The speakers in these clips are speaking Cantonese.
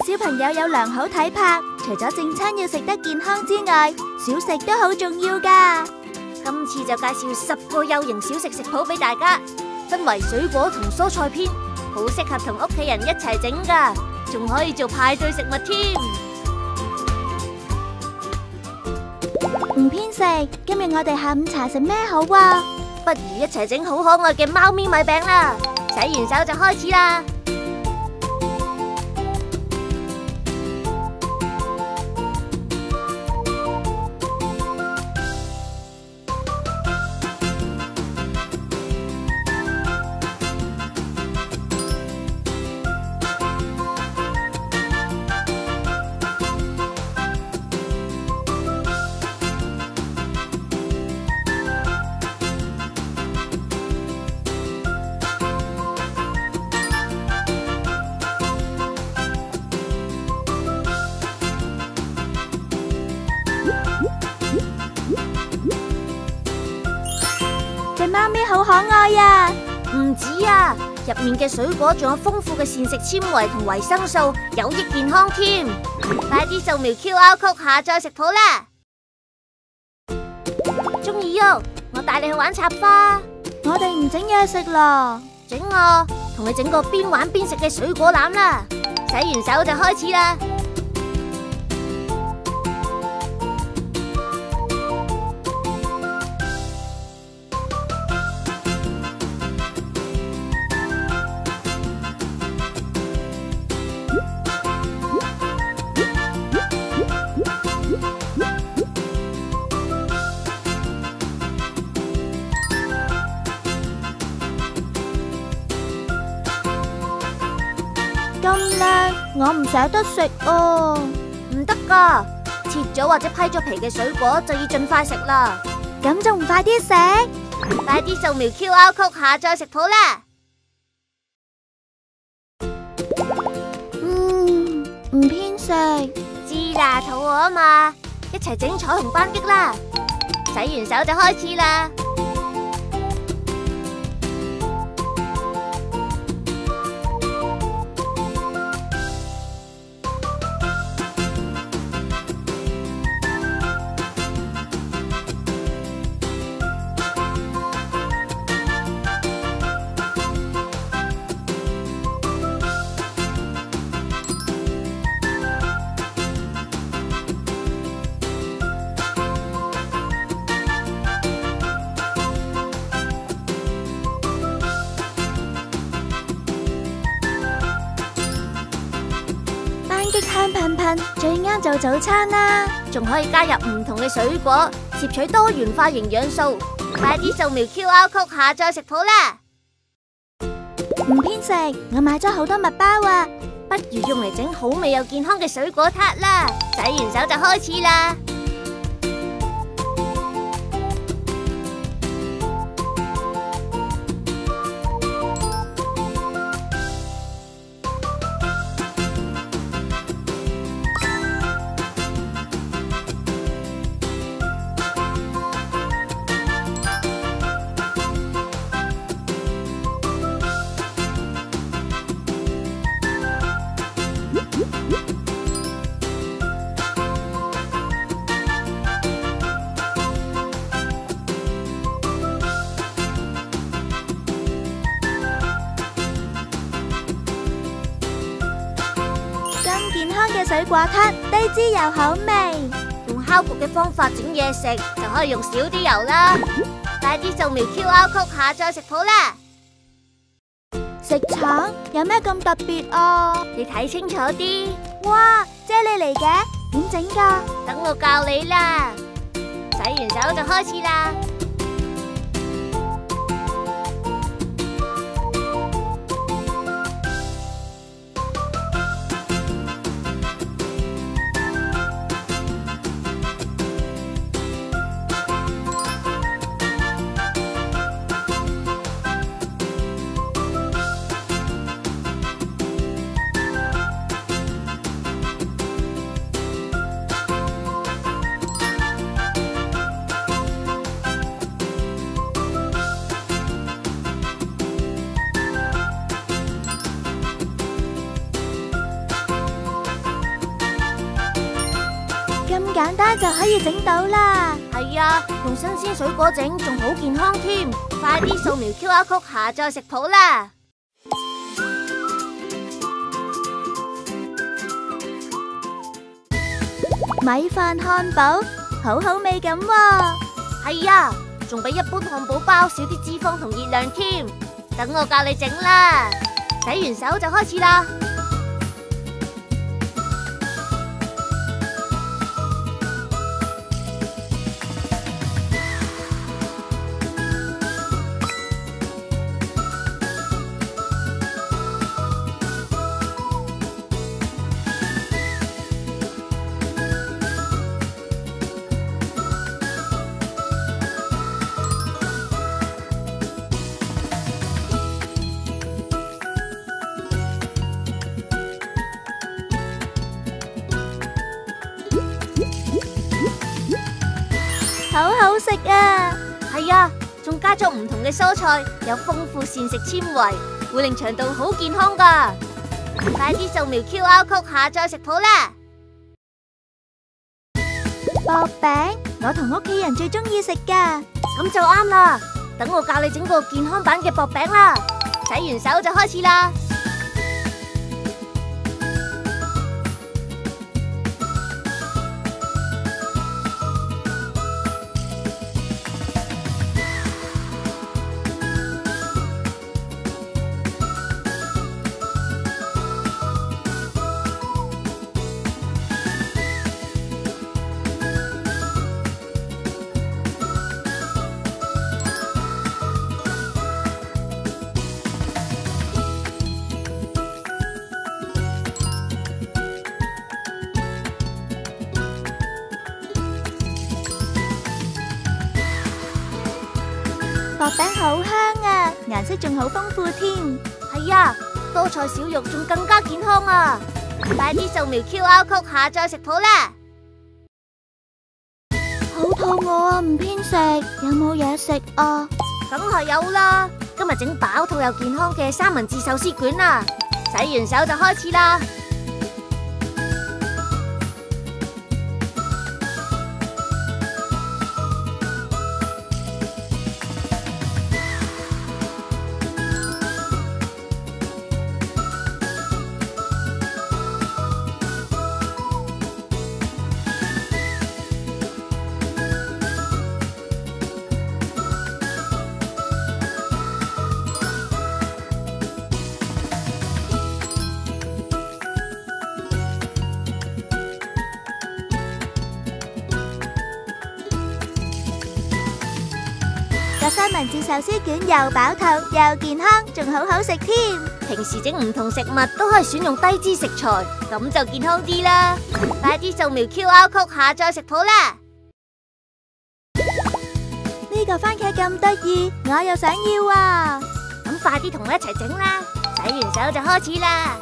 小朋友有良好體魄，除咗正餐要食得健康之外，小食都好重要㗎。 今次就介紹10個有營小食食譜俾大家，分為水果同蔬菜篇，好適合同屋企人一齊整㗎，仲可以做派對食物添。 唔偏食，今日我哋下午茶食咩好啊？ 不如一齊整好可愛嘅貓咪米餅啦！洗完手就開始啦。 隻貓咪好可愛呀！ 唔止啊，入面嘅水果仲有豐富嘅膳食纖維同維生素，有益健康添。快啲掃描 QR code 下載食譜啦！中意喐，我帶你去玩插花。 我哋唔整嘢食咯， 整我同你整個邊玩邊食嘅水果籃啦！洗完手就開始啦。 咁靚，我唔捨得食哦。 唔得噶，切咗或者批咗皮嘅水果就要盡快食啦。 咁仲唔快啲食？ 快啲掃描 QR code 下載食譜啦。 唔偏食。 知啦，肚餓啊嘛，一齊整彩虹斑擊啦。洗完手就開始啦。 香噴噴，最啱做早餐啦！ 仲可以加入唔同嘅水果，攝取多元化營養素。快啲掃描 QR code 下載食譜啦！ 唔偏食，我買咗好多麥包啊！ 不如用嚟整好味又健康嘅水果撻啦！洗完手就開始啦！ 健康嘅水果撻，低脂又好味。 用烤焗嘅方法整嘢食，就可以用少啲油啦。快啲掃描 QR code 下載食譜啦！ 食橙有咩咁特別啊？ 你睇清楚啲。 哇，啫喱嚟嘅，點整㗎？ 等我教你啦。洗完手就開始啦。 咁簡單就可以整到啦。 係啊，用新鮮水果整仲好健康添。快啲掃描 QR code 下載食譜啦！ 米飯漢堡好好味咁喎。 係啊，仲比一般漢堡包少啲脂肪同熱量添。等我教你整啦，洗完手就開始啦。 好好食啊！ 係啊，仲加咗唔同嘅蔬菜，有豐富膳食纖維，會令腸道好健康噶。快啲掃描 QR code 下載食譜啦！ 薄餅，我同屋企人最中意食噶。 咁就啱啦，等我教你整個健康版嘅薄餅啦。洗完手就開始啦。 薄餅好香啊，顏色仲好豐富添。 係啊，多菜少肉仲更加健康啊！快啲掃描 QR code 下載食譜啦！ 好肚餓啊，唔偏食，有冇嘢食啊？ 梗係有啦，今日整飽肚又健康嘅三文治壽司卷啊！洗完手就開始啦。 個三文治壽司卷又飽肚又健康，仲好好食添。 平時整唔同食物都可以選用低脂食材，咁就健康啲啦。快啲掃描 QR code 下載食譜啦！ 呢個番茄咁得意，我又想要啊！ 咁快啲同我一齊整啦！洗完手就開始啦！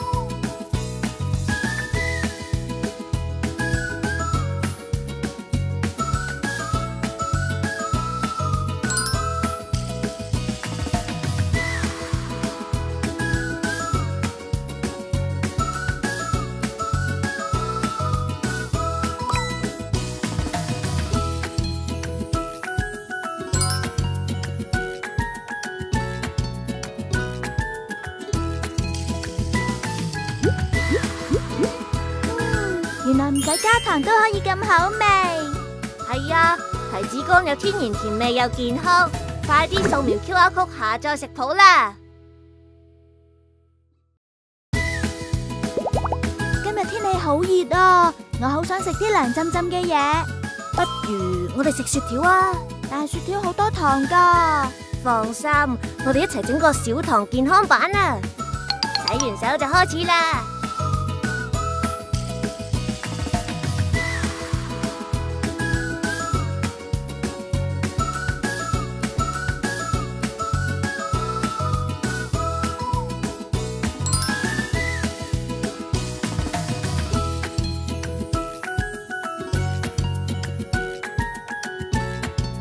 原來唔使加糖都可以咁好味。 係啊，提子乾有天然甜味又健康，快啲掃描 QR code 下載食譜啦！ 今日天氣好熱啊，我好想食啲涼浸浸嘅嘢。 不如我哋食雪條啊！ 但係雪條好多糖㗎。 放心，我哋一齊整個少糖健康版啊！洗完手就開始啦！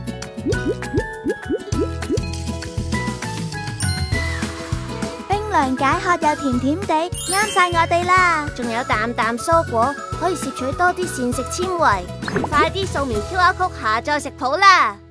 冰涼解渴又甜甜地，啱晒我哋啦！ 仲有啖啖蔬果，可以攝取多啲膳食纖維。快啲掃描 QR code 下載食譜啦！